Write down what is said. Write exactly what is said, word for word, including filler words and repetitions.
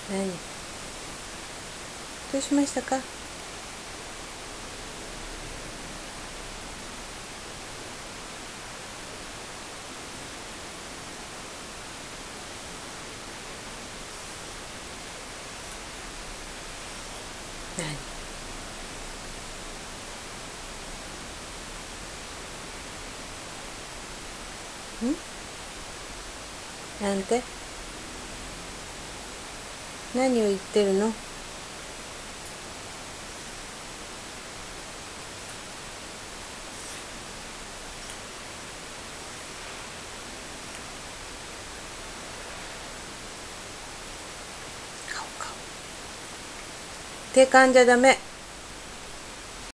何？どうしましたか？何？ん？なんて？何を言ってるの？顔顔。手噛んじゃダメ。